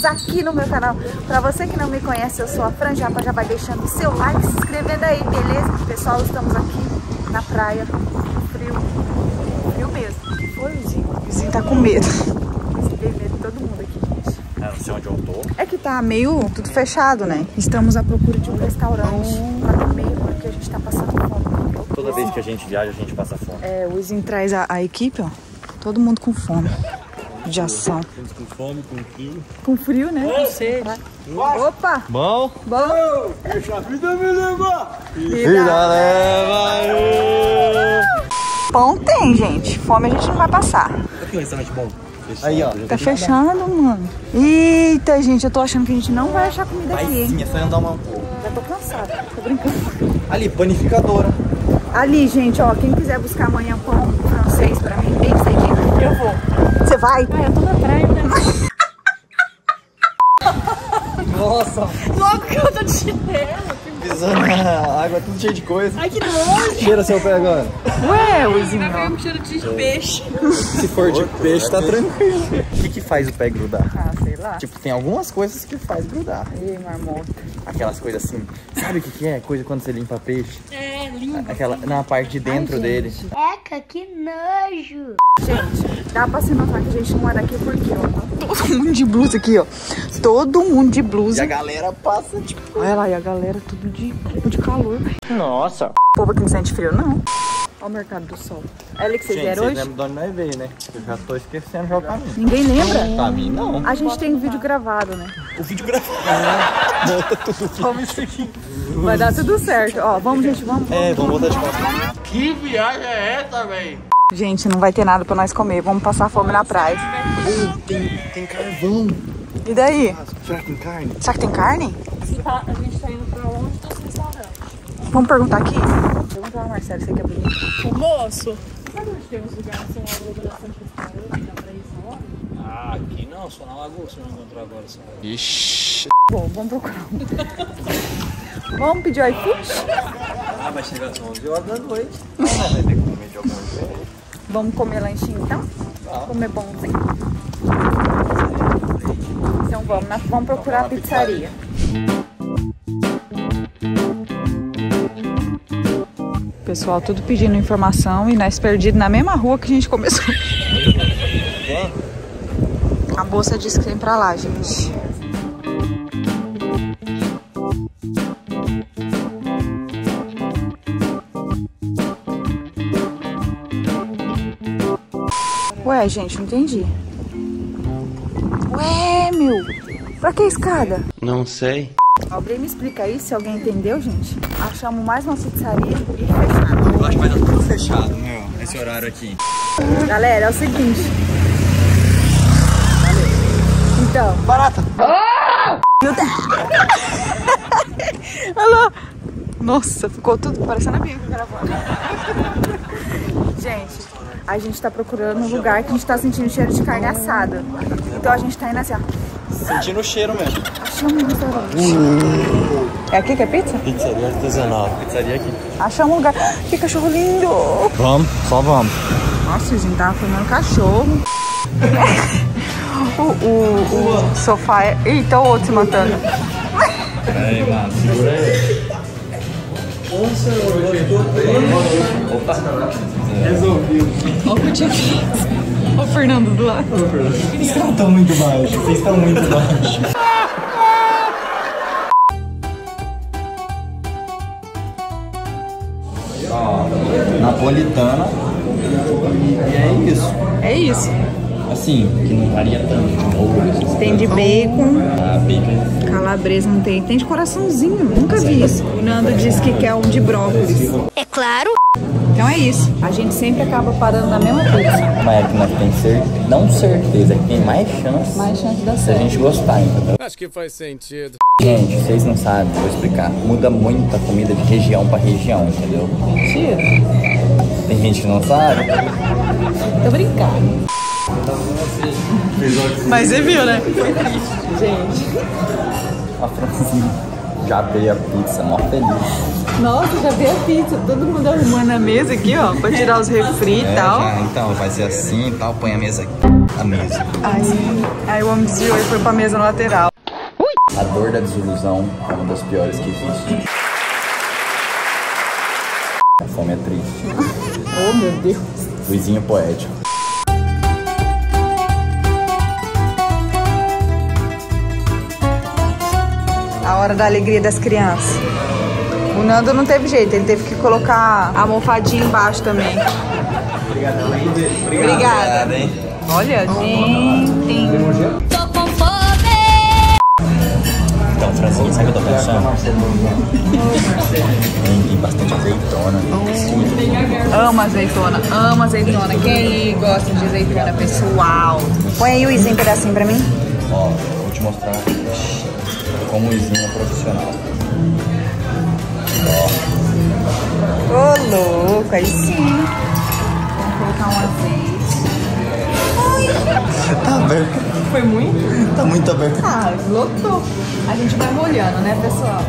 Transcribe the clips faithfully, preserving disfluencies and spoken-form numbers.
inscritos aqui no meu canal. Pra você que não me conhece, eu sou a Fran Japa, já vai deixando o seu like, se inscrevendo aí, beleza? Pessoal, estamos aqui na praia, frio, frio mesmo. Foi, vizinho? O vizinho tá com medo. Você tem medo de todo mundo aqui, gente. É, não sei onde eu tô. É que tá meio tudo fechado, né? Estamos à procura de um restaurante pra comer, porque a gente tá passando fome. Toda vez que a gente viaja, a gente passa fome. É, o vizinho traz a, a equipe, ó. Todo mundo com fome. De ação. Com fome, com frio. Com frio, né? Com sede. Opa! Bom? Bom? Deixa a vida me levar. Vida leva. Pão tem, gente. Fome a gente não vai passar. Aqui é um restaurante bom. Aí, ó. Tá fechando, mano. Eita, gente, eu tô achando que a gente não vai achar comida Vai aqui, hein? sim, é só andar uma pouco. Já tô cansada. Tô brincando. Ali, panificadora. Ali, gente, ó. Quem quiser buscar amanhã pão francês pra mim, bem cedinho, eu vou. Você vai? Ah, eu tô na praia, né? Nossa. Logo que eu tô de chinelo. Pisando na água, tudo cheio de coisa. Ai, que nojo. Cheira seu pé agora. Ué, Luizinho. Tá com cheiro de peixe. Se for de peixe, tá tranquilo. O que que faz o pé grudar? Ah, sei lá. Tipo, tem algumas coisas que faz grudar. Ih, marmota. Aquelas coisas assim. Sabe o que que é? Coisa quando você limpa peixe. É, lindo. Aquela, na parte de dentro Ai, dele. Eca, que nojo. Gente, dá pra se notar que a gente não é daqui porque, ó, todo mundo de blusa aqui, ó. Todo mundo de E blusa. a galera passa, tipo... Olha lá, e a galera tudo de, tudo de calor, velho. Nossa. O povo aqui não sente frio, não. Olha o Mercado do Sol. Olha que vocês Gente, vieram vocês hoje. lembram de onde nós veio, né? Eu já tô esquecendo já o caminho. Ninguém lembra? Caminho não. A gente tem vídeo gravado, né? O vídeo gravado. Volta tudo. Vamos isso aqui. Vai dar tudo certo. Ó, vamos, gente, vamos. É, vamos voltar de costas. Que viagem é essa, velho? Gente, não vai ter nada pra nós comer. Vamos passar fome na praia. Oh, tem, tem carvão. E daí? Será que tem carne? Será que tem carne? Tá, a gente tá indo pra onde tá o restaurante? Vamos perguntar aqui? Pergunta lá, Marcelo, você que é bonito. O moço. Sabe onde tem uns lugares que são uma bastante restaurante? Dá pra ir essa hora? Ah, aqui não, só na Lagoa você não encontrou agora. Só. Ixi. Bom, vamos procurar um. Vamos pedir o iFood? Ah, vai chegar às onze horas da noite. Ah, vai ter que comer de algum jeito. Vamos comer lanchinho então? Tá. Comer bonzinho. Então vamos, nós vamos procurar a pizzaria. Pessoal, tudo pedindo informação e nós perdidos na mesma rua que a gente começou. Quem? A moça disse que tem pra lá, gente. Ué, gente, não entendi. Ué, meu. Pra que escada? Não sei. Alguém me explica aí, se alguém entendeu, gente. Achamos mais uma pizzaria e fechado. Eu acho que vai dar tudo fechado, meu, nesse horário aqui. Galera, é o seguinte. Então. Barata. Meu Deus. Olha lá. Nossa, ficou tudo parecendo a minha gravando. Gente, a gente tá procurando um lugar que a gente tá sentindo cheiro de carne assada. Então a gente tá indo assim, ó. Sentindo o cheiro mesmo. Achamos um restaurante. É aqui que é pizza? Pizzaria artesanal. Pizzaria aqui. Achamos um lugar. Que cachorro lindo. Vamos, só vamos. Nossa, o vizinho tava comendo cachorro. o, o, o sofá é... Eita, o outro se matando. Aí, mano, segura aí. Opa. Resolviu. Olha o que eu tinha feito. Olha o Fernando do lado. Vocês estão muito baixos. Vocês estão muito baixos. Ó, napolitana. E é isso. É isso. Assim, que não varia tanto de molho. Tem de bacon, Ah, bacon. calabresa não tem. Tem de coraçãozinho, nunca vi isso. O Nando disse que quer um de brócolis. É claro. Então é isso. A gente sempre acaba parando na mesma pizza. Mas é que nós temos cer não certeza, que tem mais chance Mais chance de dar se a certo. gente gostar, entendeu? Acho que faz sentido. Gente, vocês não sabem, vou explicar. Muda muito a comida de região pra região, entendeu? Mentira. Tem gente que não sabe. Tô brincando. Mas você viu, né? Gente. A Francinha já veio a pizza, mó feliz. Nossa, já veio a pizza. Todo mundo arrumando a mesa aqui, ó. Pra tirar os refri e É, tal. já, então, vai ser assim e tal, põe a mesa aqui. a mesa. Aí, aí o homem desviou e foi pra mesa na lateral. A dor da desilusão é uma das piores que existe. A fome é triste. Oh, meu Deus. Luizinho poético. A hora da alegria das crianças. O Nando não teve jeito, ele teve que colocar a almofadinha embaixo também. Obrigado, Obrigada. hein? Olha, tem, tem. Tô com fome. Então, Francinha, sabe o que eu tô pensando? Tem bastante azeitona. Ama azeitona, ama azeitona. Quem aí gosta de azeitona, pessoal? Põe aí o Luizinho um pedacinho pra mim. Ó, vou te mostrar como o Luizinho é profissional. Ô, louco, aí sim. Vamos colocar um azeite. Tá aberto. Foi muito? Tá muito aberto. Ah, lotou. A gente vai molhando, né, pessoal?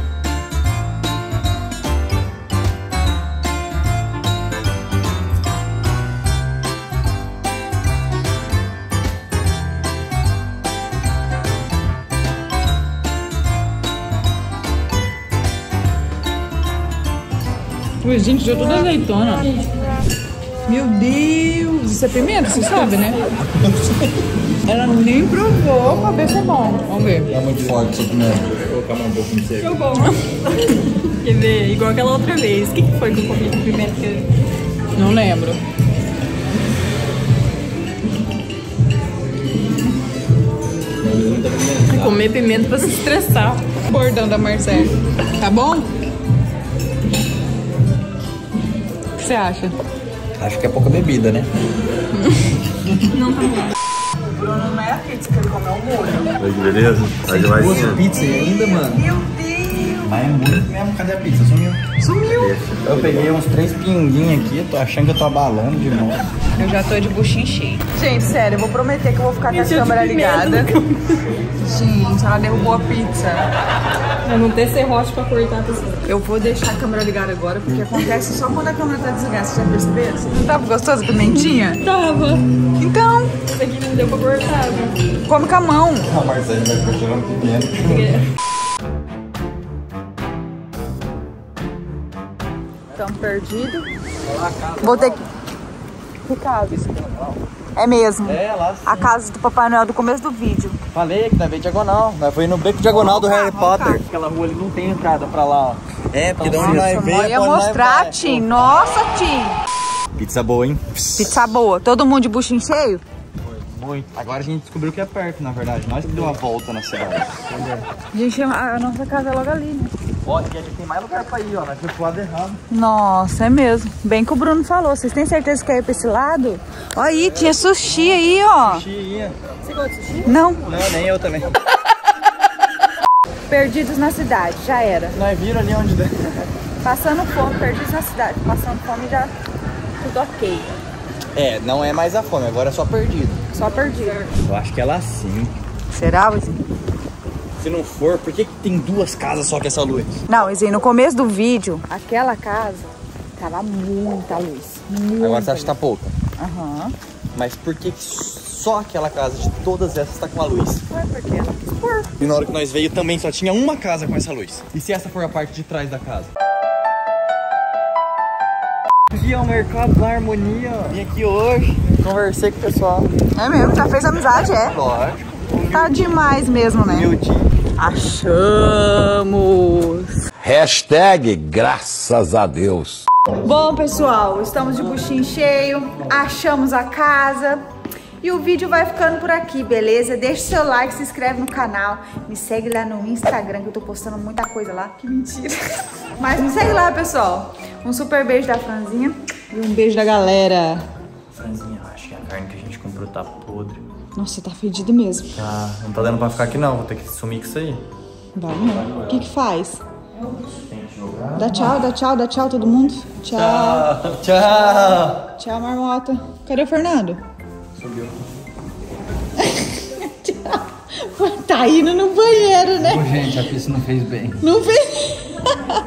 Ui, gente, já toda azeitona. Meu Deus, isso é pimenta, você sabe, né? Ela nem provou pra ver se é bom. Vamos ver. Tá muito forte isso aqui mesmo. Vou colocar mais um pouquinho de seco. Ficou bom. Quer ver? Igual aquela outra vez. O que, que foi que eu comi com pimenta? Não lembro. Comer pimenta pra se estressar. Bordão da Marcele. Tá bom? O que você acha? Acho que é pouca bebida, né? Não tá bom. O Bruno não é a pizza que ele comeu o molho. Oi, que beleza? Tá demais. Duas pizzas ainda, mano. Meu Deus! Mas é muito mesmo. Cadê a pizza? Sumiu. Sumiu! Eu peguei uns três pinguinhos aqui. Tô achando que eu tô abalando de novo. Eu já tô de buchinho cheio. Gente, sério, eu vou prometer que eu vou ficar com a Encheu de câmera pimenta. ligada. Gente, ela derrubou a pizza. Eu não ter serrote pra cortar a pessoa. Eu vou deixar a câmera ligada agora, porque acontece só quando a câmera tá desligada. Você já percebeu? Não tava gostoso a pimentinha? Tava. Então, Isso aqui não deu pra cortar, viu? come com a mão. A Marcele vai cortando pimenta. Estamos perdidos. Vou ter que... Que casa? É mesmo. É, lá A casa do Papai Noel do começo do vídeo. falei que nós veio diagonal. Nós foi no beco diagonal do Vamos cá, Harry vamos Potter. cá. Aquela rua ali não tem entrada pra lá, ó. É, porque de onde Nossa, nós veio eu é ia pra onde nós mostrar, vai. Tim. Nossa, Tim. Pizza boa, hein? Pizza boa. Todo mundo de buchinho cheio? Muito. Agora a gente descobriu que é perto, na verdade. Nós que deu uma volta na cidade. Gente, a a nossa casa é logo ali, né? Ó, e aqui tem mais lugar pra ir, ó. Nós fomos pro lado errado. Nossa, é mesmo. Bem que o Bruno falou. Vocês têm certeza que quer ir pra esse lado? Ó aí, tinha sushi aí, ó. Chia. Você gosta de sushi? Não. Não, nem eu também. Perdidos na cidade, já era. Nós viram ali onde deu. Passando fome, perdidos na cidade. Passando fome já tudo ok. É, não é mais a fome, agora é só perdido. Só perdido. Eu acho que é lá sim. Será, Wizinho? Se não for, por que, que tem duas casas só com essa luz? Não, Wizinho, no começo do vídeo, aquela casa tava muita luz. Muita Agora você acha que tá pouca. Aham. Mas por que, que só aquela casa de todas essas tá com a luz? Ué, por quê? Não quis pôr. E na hora que nós veio também só tinha uma casa com essa luz. E se essa for a parte de trás da casa? Aqui é o mercado da harmonia. Vim aqui hoje, conversei com o pessoal. É mesmo, já fez amizade, é? Lógico. Tá demais mesmo, né? Meu dia. Achamos! Hashtag graças a Deus. Bom, pessoal, estamos de buchinho cheio, achamos a casa e o vídeo vai ficando por aqui, beleza? Deixa seu like, se inscreve no canal, me segue lá no Instagram que eu tô postando muita coisa lá. Que mentira! Mas me segue lá, pessoal. Um super beijo da Franzinha e um beijo da galera. Franzinha, acho que a carne que a gente comprou tá podre. Nossa, tá fedido mesmo. Tá, não tá dando pra ficar aqui não, vou ter que sumir com isso aí. Vai não. O que que faz? Dá tchau, dá tchau, dá tchau todo mundo. Tchau. Tchau. Tchau, marmota. Cadê o Fernando? Subiu. Tchau. Tá indo no banheiro, né? Gente, a pista não fez bem. Não fez.